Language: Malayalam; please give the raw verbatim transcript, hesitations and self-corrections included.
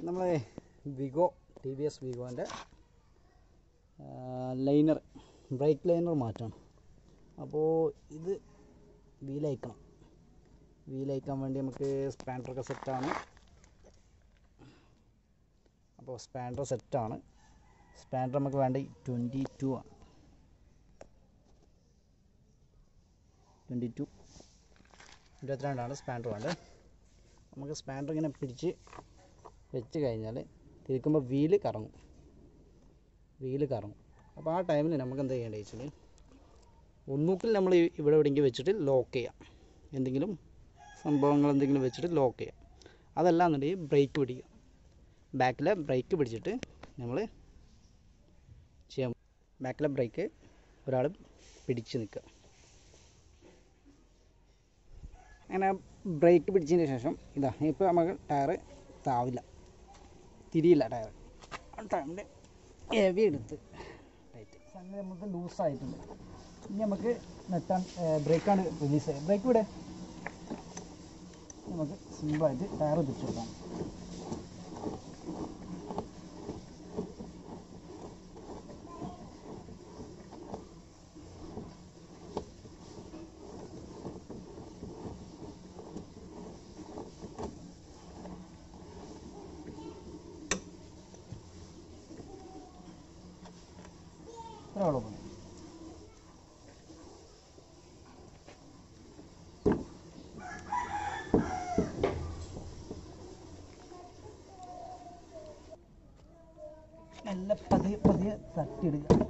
നമ്മൾ വിഗോ ടി വി എസ് വിഗോൻ്റെ ലൈനർ ബ്രേക്ക് ലൈനർ മാറ്റണം. അപ്പോൾ ഇത് വീലയക്കണം. വീലയക്കാൻ വേണ്ടി നമുക്ക് സ്പാൻഡറൊക്കെ സെറ്റാണ്. അപ്പോൾ സ്പാൻഡർ സെറ്റാണ്. സ്പാൻഡർ നമുക്ക് വേണ്ട ട്വൻറ്റി ടു ആണ്. ട്വൻറ്റി ടു ഇരുപത്തിരണ്ടാണ് സ്പാൻഡർ വേണ്ടത്. നമുക്ക് സ്പാൻഡർ ഇങ്ങനെ പിടിച്ച് വെച്ച് കഴിഞ്ഞാൽ തിരിക്കുമ്പോൾ വീല് കറങ്ങും വീല് കറങ്ങും അപ്പോൾ ആ ടൈമിൽ നമുക്ക് എന്താ ചെയ്യേണ്ടത് വെച്ചാൽ ഒന്നുകിൽ നമ്മൾ ഇവിടെ എവിടെയെങ്കിലും വെച്ചിട്ട് ലോക്ക് ചെയ്യാം. എന്തെങ്കിലും സംഭവങ്ങൾ എന്തെങ്കിലും വെച്ചിട്ട് ലോക്ക് ചെയ്യാം. അതല്ല എന്നുണ്ടെങ്കിൽ ബ്രേക്ക് പിടിക്കുക. ബാക്കിലെ ബ്രേക്ക് പിടിച്ചിട്ട് നമ്മൾ ചെയ്യാം. ബാക്കിലെ ബ്രേക്ക് ഒരാൾ പിടിച്ച് നിൽക്കുക. അങ്ങനെ ബ്രേക്ക് പിടിച്ചതിന് ശേഷം ഇതാ ഇപ്പോൾ നമുക്ക് ടയറ് താവില്ല, തിരിയില്ല. ടയർ ആ ടൈമിൽ ഹെവി എടുത്ത് ടൈറ്റ് സംഗതി നമുക്ക് ലൂസായിട്ടുണ്ട്. ഇനി നമുക്ക് നിർത്താൻ ബ്രേക്കാണ് റിലീസ് ചെയ്യാം. ബ്രേക്ക് ഇവിടെ നമുക്ക് സിമ്പിളായിട്ട് ടയർ തിരിച്ചു കൊടുക്കാം. ഇത്ര എളുപ്പം. നല്ല പതിയെ പതിയെ തട്ടിയിടുക.